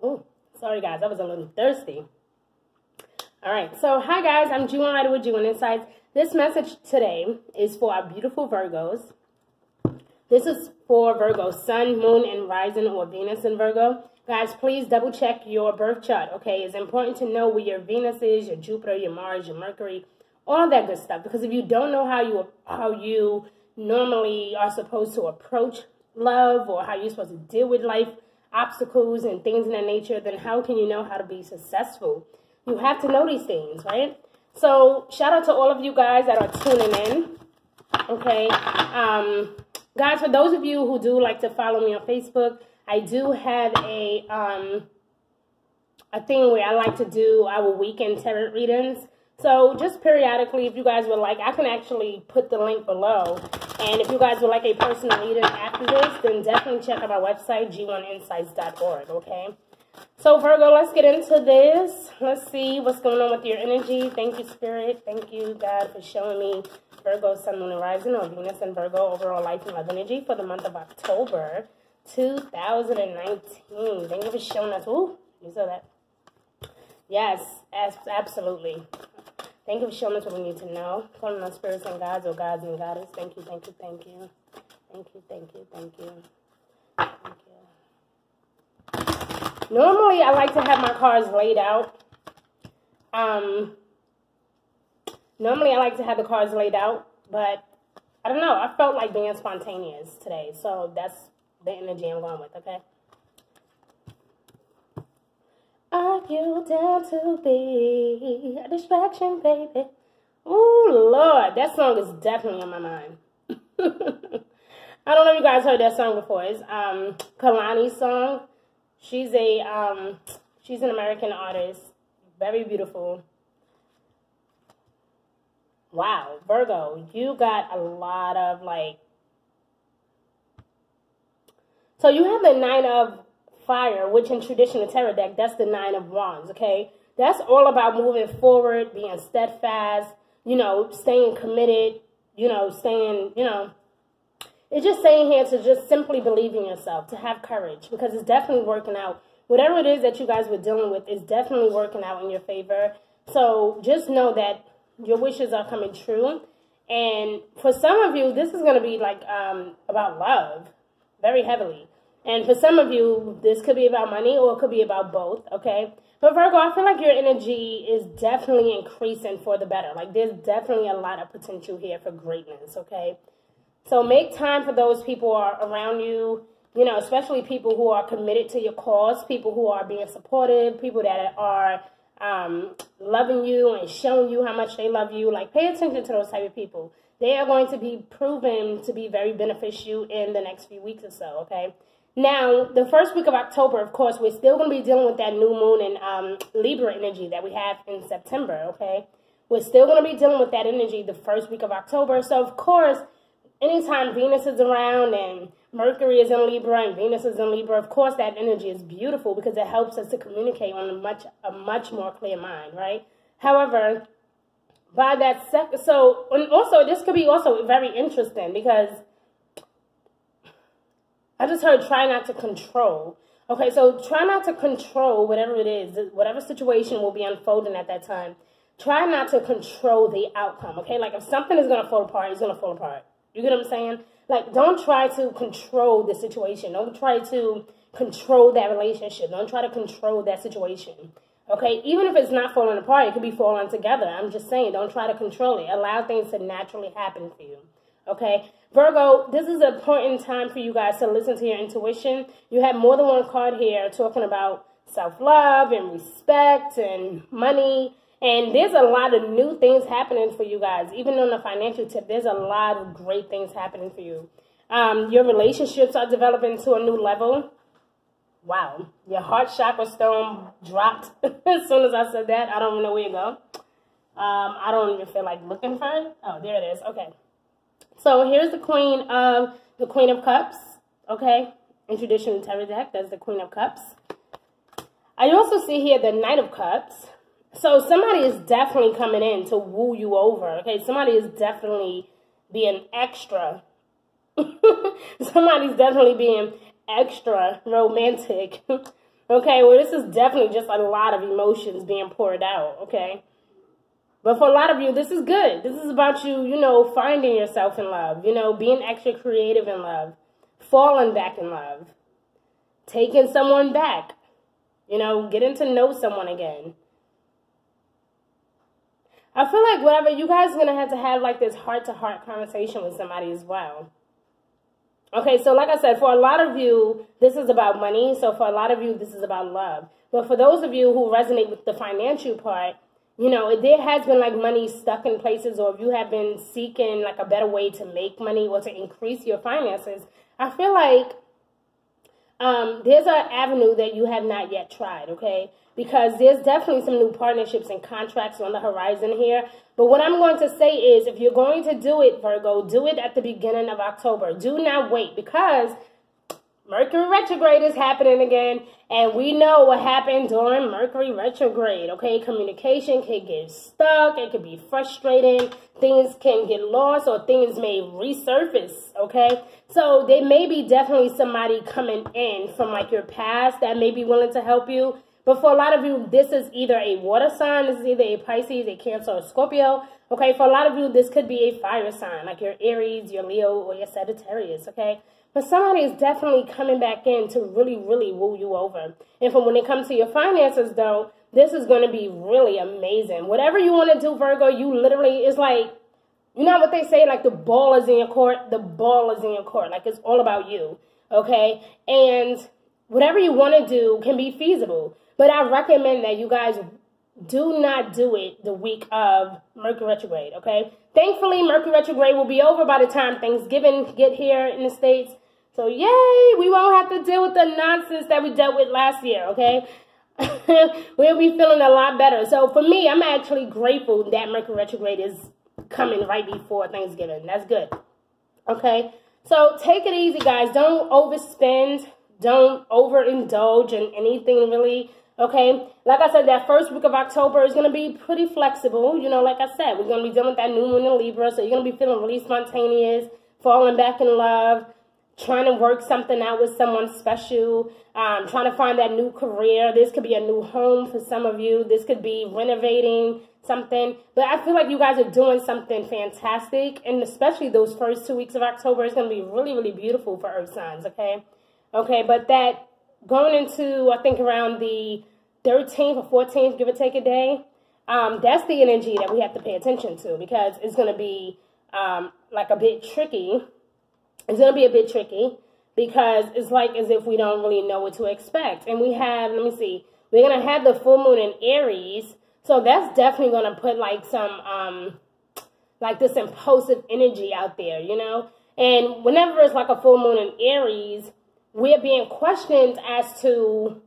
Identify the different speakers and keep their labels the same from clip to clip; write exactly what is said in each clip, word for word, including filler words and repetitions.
Speaker 1: Oh, sorry guys, I was a little thirsty. All right, so hi guys, I'm G one Writer with G one Insights. This message today is for our beautiful Virgos. This is for Virgo, Sun, Moon, and Rising, or Venus in Virgo. Guys, please double check your birth chart, okay? It's important to know where your Venus is, your Jupiter, your Mars, your Mercury, all that good stuff. Because if you don't know how you how you normally are supposed to approach love, or how you're supposed to deal with life obstacles and things in that nature, then how can you know how to be successful? You have to know these things, right? So shout out to all of you guys that are tuning in, okay? Um, guys, for those of you who do like to follow me on Facebook, I do have a um, a thing where I like to do our weekend tarot readings. So just periodically, if you guys would like, I can actually put the link below. And if you guys would like a personal reading after this, then definitely check out my website, G one insights dot org, okay? So Virgo, let's get into this. Let's see what's going on with your energy. Thank you, Spirit. Thank you, God, for showing me Virgo, Sun, Moon, and Rising, or Venus and Virgo, overall life and love energy for the month of October two thousand nineteen. Thank you for showing us. Ooh, you saw that? Yes, absolutely. Thank you for showing us what we need to know. Calling on spirits and gods, or gods and goddess. Thank you, thank you, thank you. Thank you, thank you, thank you. Thank you. Normally, I like to have my cards laid out. Um, normally, I like to have the cards laid out, but I don't know. I felt like being spontaneous today, so that's the energy I'm going with, okay? Are you down to be a distraction, baby? Oh, Lord, that song is definitely on my mind. I don't know if you guys heard that song before. It's um, Kalani's song. She's a um, she's an American artist, very beautiful. Wow, Virgo, you got a lot of like. So you have the Nine of Fire, which in traditional tarot deck, that's the Nine of Wands. Okay, that's all about moving forward, being steadfast. You know, staying committed. You know, staying. You know. It's just saying here to just simply believe in yourself, to have courage, because it's definitely working out. Whatever it is that you guys were dealing with is definitely working out in your favor. So just know that your wishes are coming true. And for some of you, this is going to be like um, about love, very heavily. And for some of you, this could be about money, or it could be about both, okay? But Virgo, I feel like your energy is definitely increasing for the better. Like there's definitely a lot of potential here for greatness, okay? So make time for those people who are around you, you know, especially people who are committed to your cause, people who are being supportive, people that are um, loving you and showing you how much they love you. Like, pay attention to those type of people. They are going to be proven to be very beneficial in the next few weeks or so, okay? Now, the first week of October, of course, we're still going to be dealing with that new moon and um, Libra energy that we have in September, okay? We're still going to be dealing with that energy the first week of October. So, of course, anytime Venus is around and Mercury is in Libra and Venus is in Libra, of course that energy is beautiful because it helps us to communicate on a much a much more clear mind, right? However, by that second, so, and also this could be also very interesting because I just heard try not to control. Okay, so try not to control whatever it is, whatever situation will be unfolding at that time. Try not to control the outcome, okay? Like if something is going to fall apart, it's going to fall apart. You get what I'm saying? Like, don't try to control the situation. Don't try to control that relationship. Don't try to control that situation. Okay? Even if it's not falling apart, it could be falling together. I'm just saying, don't try to control it. Allow things to naturally happen for you. Okay? Virgo, this is an important time for you guys to listen to your intuition. You have more than one card here talking about self-love and respect and money. And there's a lot of new things happening for you guys. Even on the financial tip, there's a lot of great things happening for you. Um, your relationships are developing to a new level. Wow. Your heart chakra stone dropped as soon as I said that. I don't even know where you go. Um, I don't even feel like looking for it. Oh, there it is. Okay. So here's the Queen of the Queen of Cups. Okay. In traditional tarot deck, that's the Queen of Cups. I also see here the Knight of Cups. So somebody is definitely coming in to woo you over, okay? Somebody is definitely being extra. Somebody's definitely being extra romantic, Okay, well, this is definitely just a lot of emotions being poured out, okay? But for a lot of you, this is good. This is about you, you know, finding yourself in love, you know, being extra creative in love, falling back in love, taking someone back, you know, getting to know someone again. I feel like whatever, you guys are going to have to have like this heart-to-heart conversation with somebody as well. Okay, so like I said, for a lot of you, this is about money. So for a lot of you, this is about love. But for those of you who resonate with the financial part, you know, if there has been like money stuck in places, or if you have been seeking like a better way to make money or to increase your finances, I feel like um, there's an avenue that you have not yet tried, okay? Because there's definitely some new partnerships and contracts on the horizon here. But what I'm going to say is, if you're going to do it, Virgo, do it at the beginning of October. Do not wait, because Mercury retrograde is happening again. And we know what happened during Mercury retrograde, okay? Communication can get stuck. It can be frustrating. Things can get lost, or things may resurface, okay? So there may be definitely somebody coming in from like your past that may be willing to help you. But for a lot of you, this is either a water sign, this is either a Pisces, a Cancer, or Scorpio. Okay, for a lot of you, this could be a fire sign, like your Aries, your Leo, or your Sagittarius, okay? But somebody is definitely coming back in to really, really woo you over. And for when it comes to your finances, though, this is going to be really amazing. Whatever you want to do, Virgo, you literally, it's like, you know what they say, like the ball is in your court, the ball is in your court. Like, it's all about you, okay? And whatever you want to do can be feasible. But I recommend that you guys do not do it the week of Mercury retrograde, okay? Thankfully, Mercury retrograde will be over by the time Thanksgiving get here in the States. So, yay, we won't have to deal with the nonsense that we dealt with last year, okay? We'll be feeling a lot better. So, for me, I'm actually grateful that Mercury retrograde is coming right before Thanksgiving. That's good, okay? So, take it easy, guys. Don't overspend. Don't overindulge in anything, really. Okay, like I said, that first week of October is going to be pretty flexible. You know, like I said, we're going to be dealing with that new moon in Libra, so you're going to be feeling really spontaneous, falling back in love, trying to work something out with someone special, um, trying to find that new career. This could be a new home for some of you. This could be renovating something. But I feel like you guys are doing something fantastic, and especially those first two weeks of October is going to be really, really beautiful for Earth signs, okay? Okay, but that going into, I think, around the thirteenth or fourteenth, give or take a day, um, that's the energy that we have to pay attention to, because it's going to be um, like a bit tricky. It's going to be a bit tricky because it's like as if we don't really know what to expect. And we have, let me see, we're going to have the full moon in Aries. So that's definitely going to put like some, um, like this impulsive energy out there, you know. And whenever it's like a full moon in Aries, we're being questioned as to,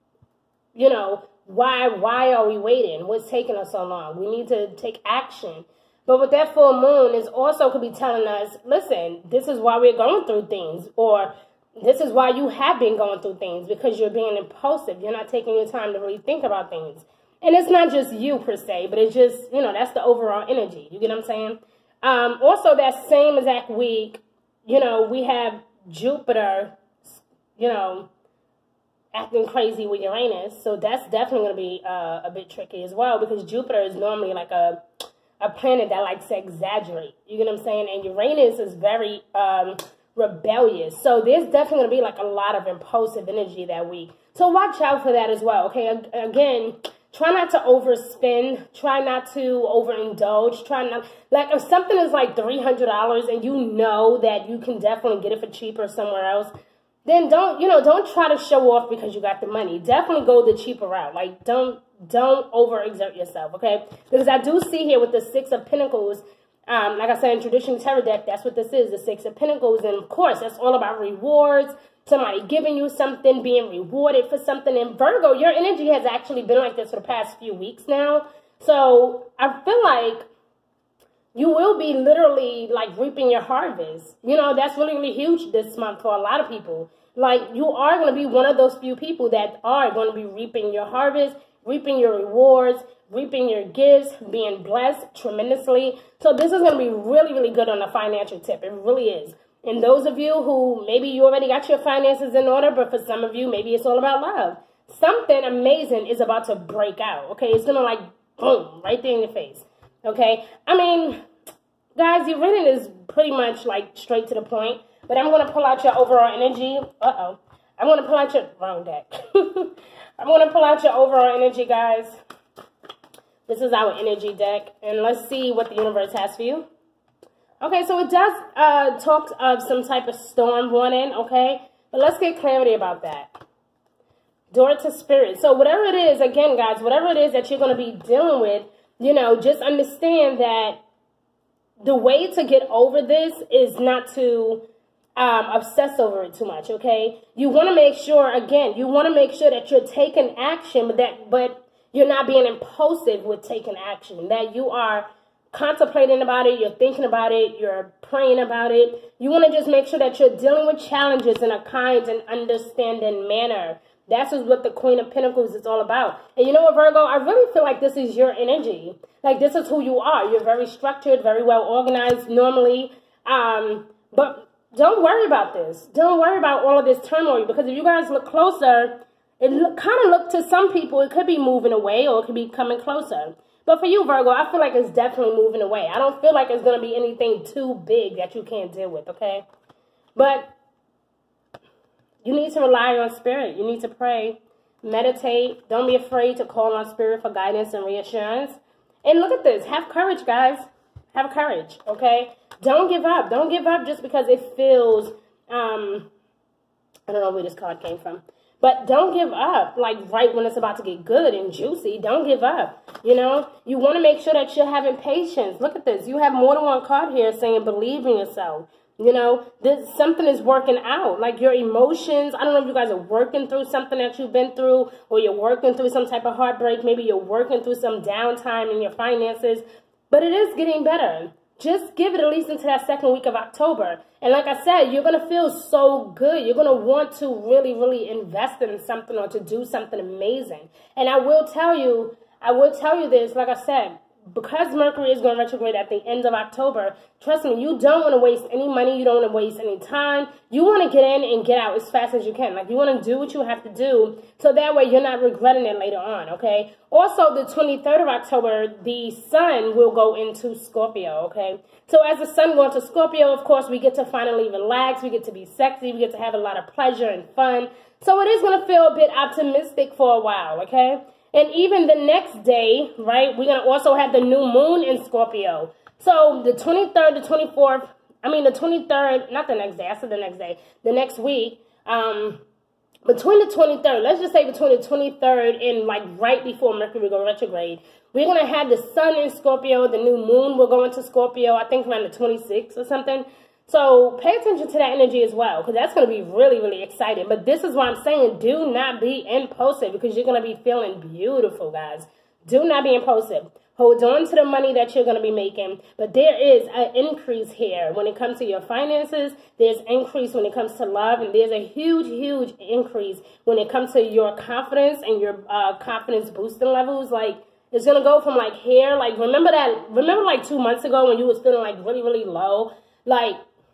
Speaker 1: you know, why why are we waiting? What's taking us so long? We need to take action. But with that full moon, is also could be telling us, listen, this is why we're going through things, or this is why you have been going through things, because you're being impulsive. You're not taking your time to really think about things. And it's not just you per se, but it's just, you know, that's the overall energy. You get what I'm saying? Um, also, that same exact week, you know, we have Jupiter, you know, acting crazy with Uranus. So that's definitely going to be uh, a bit tricky as well, because Jupiter is normally like a, a planet that likes to exaggerate. You get what I'm saying? And Uranus is very um, rebellious. So there's definitely going to be like a lot of impulsive energy that week. So watch out for that as well, okay? Again, try not to overspend. Try not to overindulge. Try not, like if something is like three hundred dollars and you know that you can definitely get it for cheaper somewhere else, then don't, you know, don't try to show off because you got the money. Definitely go the cheaper route. Like, don't, don't overexert yourself, okay? Because I do see here with the Six of Pentacles, um, like I said, in traditional tarot deck, that's what this is, the Six of Pentacles. And, of course, that's all about rewards, somebody giving you something, being rewarded for something. And, Virgo, your energy has actually been like this for the past few weeks now. So, I feel like you will be literally, like, reaping your harvest. You know, that's really, really huge this month for a lot of people. Like, you are going to be one of those few people that are going to be reaping your harvest, reaping your rewards, reaping your gifts, being blessed tremendously. So this is going to be really, really good on a financial tip. It really is. And those of you who maybe you already got your finances in order, but for some of you, maybe it's all about love. Something amazing is about to break out, okay? It's going to like, boom, right there in your face, okay? I mean, guys, your reading is pretty much like straight to the point, but I'm going to pull out your overall energy. Uh-oh. I'm going to pull out your, wrong deck. I'm going to pull out your overall energy, guys. This is our energy deck, and let's see what the universe has for you. Okay, so it does uh, talk of some type of storm warning, okay? But let's get clarity about that. Door to spirit. So whatever it is, again, guys, whatever it is that you're going to be dealing with, you know, just understand that the way to get over this is not to um, obsess over it too much, okay? You want to make sure, again, you want to make sure that you're taking action, but that, but you're not being impulsive with taking action, that you are contemplating about it, you're thinking about it, you're praying about it. You want to just make sure that you're dealing with challenges in a kind and understanding manner. That's what the Queen of Pentacles is all about. And you know what, Virgo? I really feel like this is your energy. Like, this is who you are. You're very structured, very well organized normally. Um, but don't worry about this. Don't worry about all of this turmoil. Because if you guys look closer, it look, kind of look to some people, it could be moving away or it could be coming closer. But for you, Virgo, I feel like it's definitely moving away. I don't feel like it's going to be anything too big that you can't deal with, okay? But you need to rely on spirit. You need to pray, meditate. Don't be afraid to call on spirit for guidance and reassurance. And look at this. Have courage, guys. Have courage, okay? Don't give up. Don't give up just because it feels, um, I don't know where this card came from. But don't give up, like right when it's about to get good and juicy. Don't give up, you know. You want to make sure that you're having patience. Look at this. You have more than one card here saying believe in yourself. You know, this, something is working out. Like your emotions, I don't know if you guys are working through something that you've been through, or you're working through some type of heartbreak. Maybe you're working through some downtime in your finances. But it is getting better. Just give it at least into that second week of October. And like I said, you're going to feel so good. You're going to want to really, really invest in something or to do something amazing. And I will tell you, I will tell you this, like I said, because Mercury is going retrograde at the end of October, trust me, you don't want to waste any money. You don't want to waste any time. You want to get in and get out as fast as you can. Like, you want to do what you have to do so that way you're not regretting it later on, okay? Also, the twenty-third of October, the sun will go into Scorpio, okay? So as the sun goes into Scorpio, of course, we get to finally relax. We get to be sexy. We get to have a lot of pleasure and fun. So it is going to feel a bit optimistic for a while, okay? And even the next day, right, we're going to also have the new moon in Scorpio. So the twenty-third, the twenty-fourth, I mean the twenty-third, not the next day, I said the next day, the next week, um, between the twenty-third, let's just say between the twenty-third and like right before Mercury go retrograde, we're going to have the sun in Scorpio, the new moon will go into Scorpio, I think around the twenty-sixth or something. So pay attention to that energy as well, because that's going to be really, really exciting. But this is why I'm saying do not be impulsive, because you're going to be feeling beautiful, guys. Do not be impulsive. Hold on to the money that you're going to be making. But there is an increase here when it comes to your finances. There's increase when it comes to love. And there's a huge, huge increase when it comes to your confidence and your uh, confidence boosting levels. Like, it's going to go from like here. Like, remember that, remember like two months ago when you was feeling like really, really low? Like,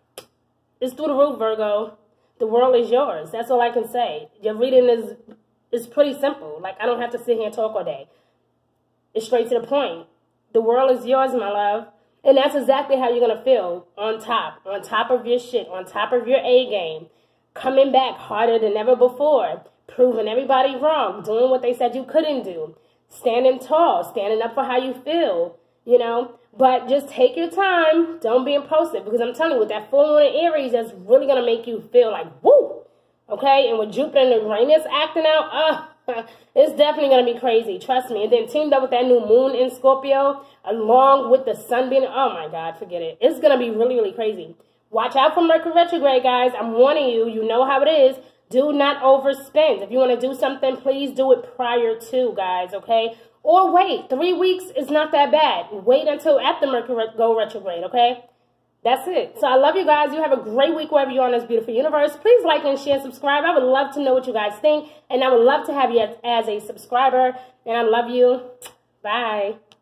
Speaker 1: it's through the roof, Virgo. The world is yours. That's all I can say. Your reading is is pretty simple. Like, I don't have to sit here and talk all day. It's straight to the point. The world is yours, my love. And that's exactly how you're going to feel on top. On top of your shit. On top of your A game. Coming back harder than ever before. Proving everybody wrong. Doing what they said you couldn't do. Standing tall. Standing up for how you feel. You know. But just take your time. Don't be impulsive. Because I'm telling you, with that full moon in Aries, that's really going to make you feel like, woo! Okay? And with Jupiter and Uranus acting out, uh, it's definitely going to be crazy. Trust me. And then teamed up with that new moon in Scorpio, along with the sun being, oh my God, forget it. It's going to be really, really crazy. Watch out for Mercury retrograde, guys. I'm warning you. You know how it is. Do not overspend. If you want to do something, please do it prior to, guys, okay? Or wait, three weeks is not that bad. Wait until after Mercury go retrograde, okay? That's it. So I love you guys. You have a great week wherever you are in this beautiful universe. Please like and share, subscribe. I would love to know what you guys think. And I would love to have you as, as a subscriber. And I love you. Bye.